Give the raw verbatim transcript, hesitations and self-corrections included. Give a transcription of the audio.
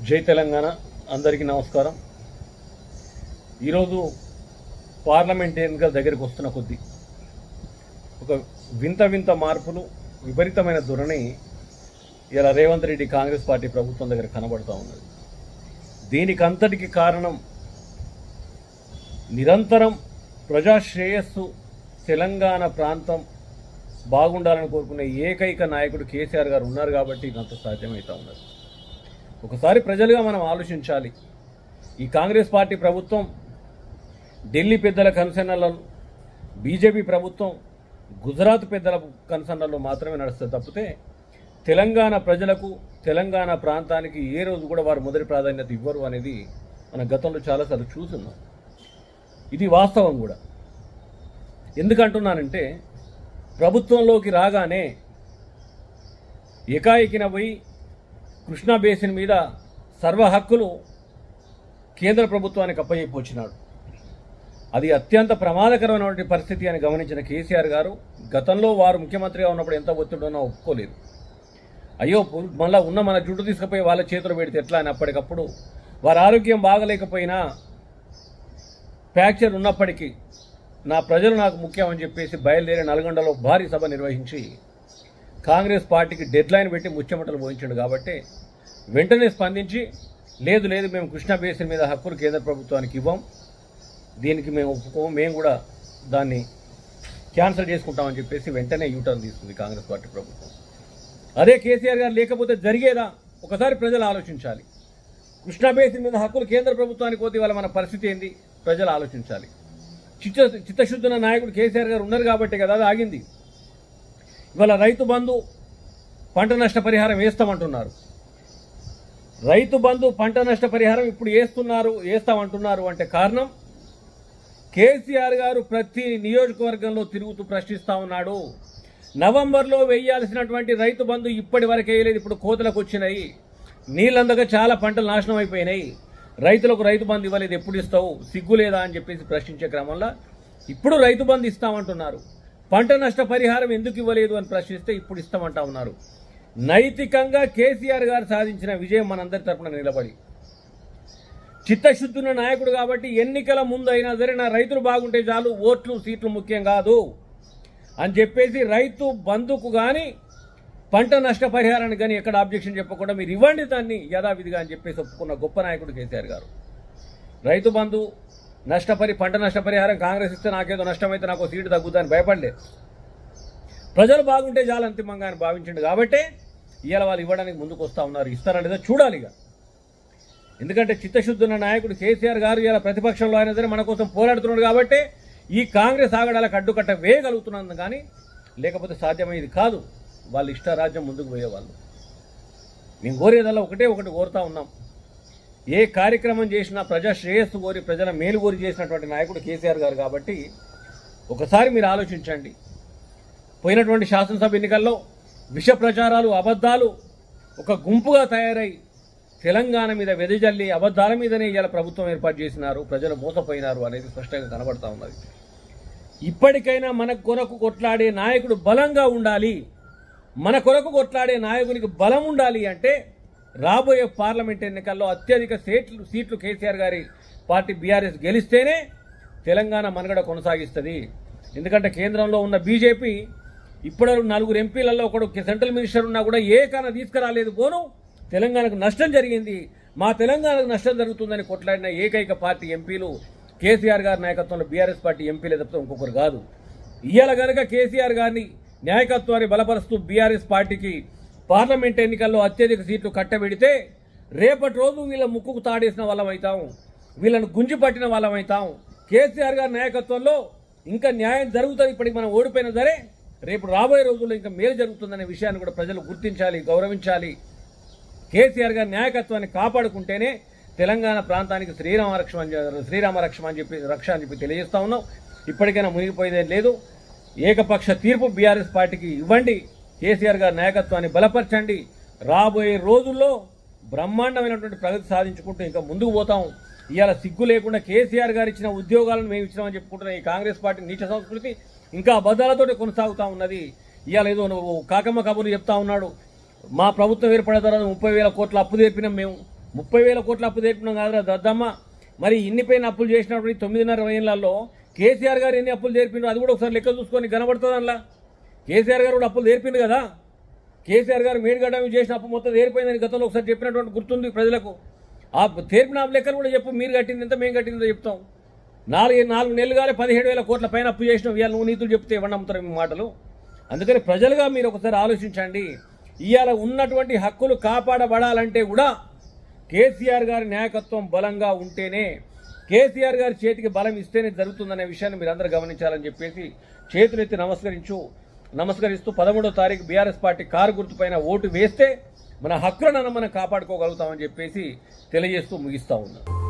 జై తెలంగాణ అందరికీ నమస్కారం। ఈరోజు పార్లమెంట్ ఎన్నికల దగ్గరికి వస్తున్న కొద్దీ ఒక వింత వింత మార్పులు విపరీతమైన ధోరణి ఇలా రేవంత్ రెడ్డి కాంగ్రెస్ పార్టీ ప్రభుత్వం దగ్గర కనబడుతూ ఉన్నది। దీనికంతటికి కారణం నిరంతరం ప్రజా శ్రేయస్సు తెలంగాణ ప్రాంతం బాగుండాలని కోరుకునే ఏకైక నాయకుడు కేసీఆర్ గారు ఉన్నారు కాబట్టి ఇదంతా సాధ్యమవుతా ఉన్నది। ఒకసారి ప్రజలుగా మనం ఆలోచించాలి। ఈ కాంగ్రెస్ పార్టీ ప్రభుత్వం ఢిల్లీ పెద్దల కన్సర్న్లలో, బీజేపీ ప్రభుత్వం గుజరాత్ పెద్దల కన్సర్న్లలో మాత్రమే నడుస్తుంది తప్పితే తెలంగాణ ప్రజలకు తెలంగాణ ప్రాంతానికి ఏ రోజు కూడా వారు మొదటి ప్రాధాన్యత ఇవ్వరు అనేది మన గతంలో చాలాసార్లు చూస్తున్నాం। ఇది వాస్తవం కూడా। ఎందుకంటున్నానంటే ప్రభుత్వంలోకి రాగానే ఏకాఏకిన పోయి కృష్ణా బేసిన్ మీద సర్వ హక్కులు కేంద్ర ప్రభుత్వానికి అప్పచెప్పొచ్చినాడు। అది అత్యంత ప్రమాదకరమైనటువంటి పరిస్థితి అని గమనించిన కేసీఆర్ గారు గతంలో వారు ముఖ్యమంత్రిగా ఉన్నప్పుడు ఎంత ఒత్తిడినో ఒప్పుకోలేదు। అయ్యో మళ్ళీ ఉన్న మన జుట్టు తీసుకుపోయి వాళ్ళ చేతులు పెడితే ఎట్లా అని అప్పటికప్పుడు వారి ఆరోగ్యం బాగలేకపోయినా ఫ్రాక్చర్ ఉన్నప్పటికీ నా ప్రజలు నాకు ముఖ్యం అని చెప్పేసి బయలుదేరి నల్గొండలో భారీ సభ నిర్వహించి కాంగ్రెస్ పార్టీకి డెడ్ లైన్ పెట్టి ముచ్చెమటలు పోయించాడు। కాబట్టి వెంటనే స్పందించి లేదు లేదు మేము కృష్ణా బేసిన్ మీద హక్కులు కేంద్ర ప్రభుత్వానికి ఇవ్వం, దీనికి మేము ఒప్పుకోము, మేము కూడా దాన్ని క్యాన్సిల్ చేసుకుంటామని చెప్పేసి వెంటనే యూటర్న్ తీసుకుంది కాంగ్రెస్ పార్టీ ప్రభుత్వం। అదే కేసీఆర్ గారు లేకపోతే జరిగేదా ఒకసారి ప్రజలు ఆలోచించాలి। కృష్ణా బేసిన్ మీద హక్కులు కేంద్ర ప్రభుత్వానికి పోతే వాళ్ళ మన పరిస్థితి ఏంది ప్రజలు ఆలోచించాలి। చిత్త చిత్తశుద్ధున్న నాయకుడు కేసీఆర్ గారు ఉన్నారు కాబట్టి కదా అది ఆగింది। ఇవాళ రైతు బంధు పంట నష్ట పరిహారం వేస్తామంటున్నారు। రైతు బంధు పంట నష్ట పరిహారం ఇప్పుడు వేస్తున్నారు వేస్తామంటున్నారు అంటే కారణం కేసీఆర్ గారు ప్రతి నియోజకవర్గంలో తిరుగుతూ ప్రశ్నిస్తూ ఉన్నాడు। నవంబర్లో వేయాల్సినటువంటి రైతు బంధు ఇప్పటి వరకు వేయలేదు, ఇప్పుడు కోతలకు వచ్చినాయి, నీళ్ళందక చాలా పంటలు నాశనం అయిపోయినాయి, రైతులకు రైతు బంధు ఇవ్వలేదు, ఎప్పుడు ఇస్తావు, సిగ్గు లేదా అని చెప్పేసి ప్రశ్నించే క్రమంలో ఇప్పుడు రైతు బంధు ఇస్తామంటున్నారు। పంట నష్ట పరిహారం ఎందుకు ఇవ్వలేదు అని ప్రశ్నిస్తే ఇప్పుడు ఇస్తామంటా ఉన్నారు। నైతికంగా కేసీఆర్ గారు సాధించిన విజయం మనందరి తరపున నిలబడి చిత్తశుద్ధున్న నాయకుడు కాబట్టి ఎన్నికల ముందు అయినా సరే నా రైతులు బాగుంటే చాలు, ఓట్లు సీట్లు ముఖ్యం కాదు అని చెప్పేసి రైతు బంధుకు కానీ పంట నష్ట పరిహారానికి కానీ ఎక్కడ ఆబ్జెక్షన్ చెప్పకుండా మీరు ఇవ్వండి దాన్ని యథావిధిగా అని చెప్పేసి ఒప్పుకున్న గొప్ప నాయకుడు కేసీఆర్ గారు। రైతు బంధు నష్టపరి పంట నష్టపరిహారం కాంగ్రెస్ ఇస్తే నాకేదో నష్టమైతే నాకు సీటు తగ్గుతుందని భయపడలేదు, ప్రజలు బాగుంటే చాలు అంతిమంగా అని భావించండి కాబట్టి ఇవాళ వాళ్ళు ఇవ్వడానికి ముందుకు వస్తూ ఉన్నారు। ఇస్తారా లేదా చూడాలి ఇక, ఎందుకంటే చిత్తశుద్ధున్న నాయకుడు కేసీఆర్ గారు ఇలా ప్రతిపక్షంలో అయినా సరే మన కోసం పోరాడుతున్నాడు కాబట్టి ఈ కాంగ్రెస్ ఆగడాలకు అడ్డుకట్ట వేయగలుగుతున్నాను, కానీ లేకపోతే సాధ్యమయ్యేది కాదు। వాళ్ళ ఇష్టారాజ్యం ముందుకు పోయేవాళ్ళు। మేము కోరేదల్లా ఒకటే ఒకటి కోరుతా ఉన్నాం, ఏ కార్యక్రమం చేసినా ప్రజా శ్రేయస్సు కోరి ప్రజల మేలు కోరి చేసినటువంటి నాయకుడు కేసీఆర్ గారు కాబట్టి ఒకసారి మీరు ఆలోచించండి। పోయినటువంటి శాసనసభ ఎన్నికల్లో విష ప్రచారాలు అబద్ధాలు ఒక గుంపుగా తయారై తెలంగాణ మీద వెదజల్లి అబద్ధాల మీదనే ఇవాళ ప్రభుత్వం ఏర్పాటు చేసినారు, ప్రజలు మోసపోయినారు అనేది స్పష్టంగా కనబడతా ఉన్నది। ఇప్పటికైనా మన కొరకు కొట్లాడే నాయకుడు బలంగా ఉండాలి, మన కొరకు కొట్లాడే నాయకునికి బలం ఉండాలి అంటే రాబోయే పార్లమెంట్ ఎన్నికల్లో అత్యధిక సీట్లు సీట్లు కేసీఆర్ గారి పార్టీ బీఆర్ఎస్ గెలిస్తేనే తెలంగాణ మనుగడ కొనసాగిస్తుంది। ఎందుకంటే కేంద్రంలో ఉన్న బీజేపీ ఇప్పుడు నలుగురు ఎంపీలలో ఒకడు సెంట్రల్ మినిస్టర్ ఉన్నా కూడా ఏ కాన తీసుకురాలేదు, పోను తెలంగాణకు నష్టం జరిగింది, మా తెలంగాణకు నష్టం జరుగుతుందని కొట్లాడిన ఏకైక పార్టీ ఎంపీలు కేసీఆర్ గారి నాయకత్వంలో బీఆర్ఎస్ పార్టీ ఎంపీలే తప్ప ఇంకొకరు కాదు। ఇవాళ కనుక కేసీఆర్ గారిని నాయకత్వాన్ని బలపరుస్తూ బీఆర్ఎస్ పార్టీకి పార్లమెంట్ ఎన్నికల్లో అత్యధిక సీట్లు కట్టబెడితే రేపటి రోజు వీళ్ళ ముక్కుకు తాడేసిన వాళ్ళం అవుతాం, వీళ్ళను గుంజి పట్టిన వాళ్ళం అవుతాం। కేసీఆర్ గారి నాయకత్వంలో ఇంకా న్యాయం జరుగుతుంది, ఇప్పటికి మనం ఓడిపోయినా సరే రేపు రాబోయే రోజుల్లో ఇంకా మేలు జరుగుతుందనే విషయాన్ని కూడా ప్రజలు గుర్తించాలి, గౌరవించాలి। కేసీఆర్ గారి నాయకత్వాన్ని కాపాడుకుంటేనే తెలంగాణ ప్రాంతానికి శ్రీరామ రక్ష శ్రీరామ రక్ష అని చెప్పి రక్ష అని చెప్పి తెలియజేస్తా ఉన్నాం। ఇప్పటికైనా మునిగిపోయేదే లేదు, ఏకపక్ష తీర్పు బీఆర్ఎస్ పార్టీకి ఇవ్వండి, కేసీఆర్ గారి నాయకత్వాన్ని బలపరచండి, రాబోయే రోజుల్లో బ్రహ్మాండమైనటువంటి ప్రగతి సాధించుకుంటూ ఇంకా ముందుకు పోతాం। ఇవాళ సిగ్గు లేకుండా కేసీఆర్ గారు ఇచ్చిన ఉద్యోగాలను మేము ఇచ్చినామని చెప్పుకుంటున్న ఈ కాంగ్రెస్ పార్టీ నీచ సంస్కృతి ఇంకా అబద్ధాలతో కొనసాగుతూ ఉన్నది। ఇవాళ ఏదో నువ్వు కాకమ్మ కబుర్లు చెప్తా ఉన్నాడు, మా ప్రభుత్వం ఏర్పడిన తర్వాత ముప్పై వేల కోట్ల అప్పు తెప్పినాం మేము, ముప్పై వేల కోట్ల అప్పు తెరిపినాం కాదురా దద్దమ్మ. మరి ఇన్ని పైన అప్పులు చేసినప్పుడు తొమ్మిదిన్నర ఏళ్లలో కేసీఆర్ గారు ఎన్ని అప్పులు తెరిపిండ్రు అది కూడా ఒకసారి లెక్క చూసుకొని కనబడుతుంది అందులో. కేసీఆర్ గారు కూడా అప్పులు తెరిపిండు కదా. కేసీఆర్ గారు మేడిగడ్డ చేసిన అప్పు మొత్తం తెరిపోయిందని గతంలో ఒకసారి చెప్పినటువంటి గుర్తుంది ప్రజలకు. ఆ తెరిపిన లెక్కలు కూడా చెప్పు, మీరు కట్టింది ఎంత మేము కట్టిందో చెప్తాం. నాలుగు నాలుగు నెలలు కాలే పదిహేడు వేల కోట్ల పైన అప్పు చేసినాం. ఇవాళ నువ్వు నీతులు చెప్తే ఇవ్వండి అమ్ముతారు మీ మాటలు. అందుకని ప్రజలుగా మీరు ఒకసారి ఆలోచించండి. ఇవాళ ఉన్నటువంటి హక్కులు కాపాడబడాలంటే కూడా కేసీఆర్ గారి నాయకత్వం బలంగా ఉంటేనే, కేసీఆర్ గారి చేతికి బలం ఇస్తేనే జరుగుతుందనే విషయాన్ని మీరు అందరూ గమనించాలని చెప్పేసి చేతులెత్తి నమస్కరించు నమస్కరిస్తూ పదమూడో తారీఖు బీఆర్ఎస్ పార్టీ కారు గుర్తుపైన ఓటు వేస్తే మన హక్కులను మనం కాపాడుకోగలుగుతామని చెప్పేసి తెలియజేస్తూ ముగిస్తా ఉన్నాం.